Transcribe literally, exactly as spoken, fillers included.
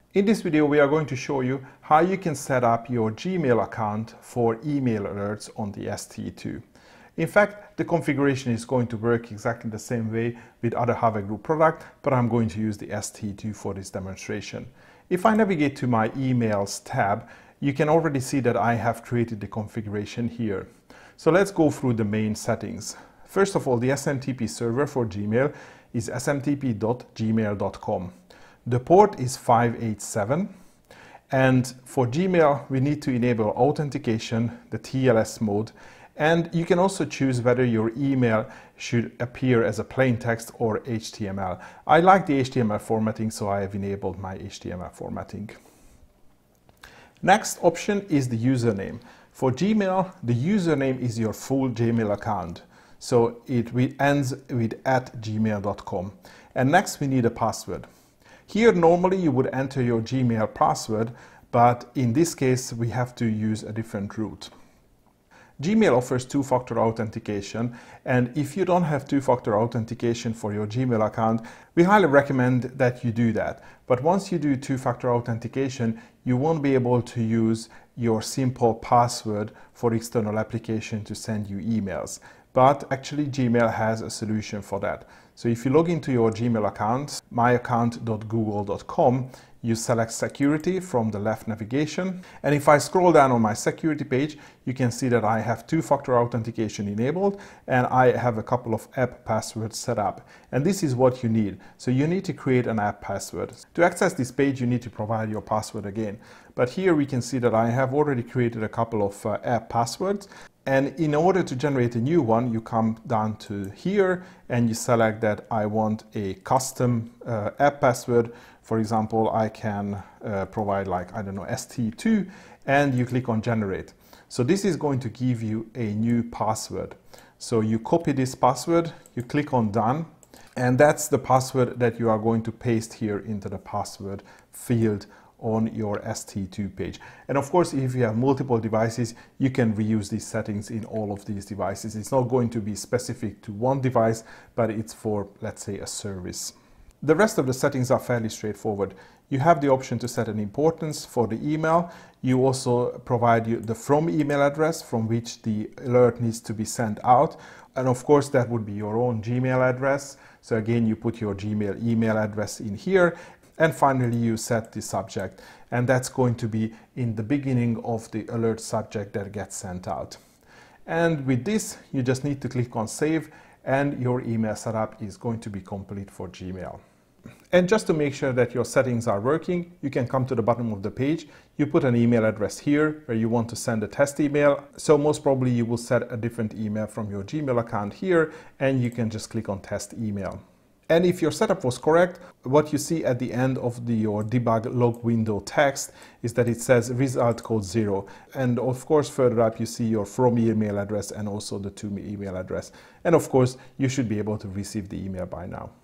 In this video, we are going to show you how you can set up your Gmail account for email alerts on the S T E two. In fact, the configuration is going to work exactly the same way with other H V Group products, but I'm going to use the S T E two for this demonstration. If I navigate to my emails tab, you can already see that I have created the configuration here. So let's go through the main settings. First of all, the S M T P server for Gmail is S M T P dot gmail dot com. The port is five eight seven, and for Gmail we need to enable authentication, the T L S mode, and you can also choose whether your email should appear as a plain text or H T M L. I like the H T M L formatting, so I have enabled my H T M L formatting. Next option is the username. For Gmail, the username is your full Gmail account, so it ends with at gmail dot com. And next we need a password. Here normally you would enter your Gmail password, but in this case we have to use a different route. Gmail offers two-factor authentication, and if you don't have two-factor authentication for your Gmail account, we highly recommend that you do that. But once you do two-factor authentication, you won't be able to use your simple password for external application to send you emails. But actually Gmail has a solution for that. So if you log into your Gmail account, my account dot google dot com, you select security from the left navigation. And if I scroll down on my security page, you can see that I have two-factor authentication enabled and I have a couple of app passwords set up. And this is what you need. So you need to create an app password. To access this page, you need to provide your password again. But here we can see that I have already created a couple of uh, app passwords. And in order to generate a new one, you come down to here and you select that I want a custom uh, app password. For example, I can uh, provide like, I don't know, S T E two, and you click on generate. So this is going to give you a new password. So you copy this password, you click on done, and that's the password that you are going to paste here into the password field on your S T E two page. And of course, if you have multiple devices, you can reuse these settings in all of these devices. It's not going to be specific to one device, but it's for, let's say, a service. The rest of the settings are fairly straightforward. You have the option to set an importance for the email. You also provide you the from email address from which the alert needs to be sent out. And of course, that would be your own Gmail address. So again, you put your Gmail email address in here. And finally, you set the subject, and that's going to be in the beginning of the alert subject that gets sent out. And with this, you just need to click on save, and your email setup is going to be complete for Gmail. And just to make sure that your settings are working, you can come to the bottom of the page. You put an email address here where you want to send a test email. So most probably you will set a different email from your Gmail account here, and you can just click on test email. And if your setup was correct, what you see at the end of the, your debug log window text is that it says result code zero. And of course, further up, you see your from email address and also the to me email address. And of course, you should be able to receive the email by now.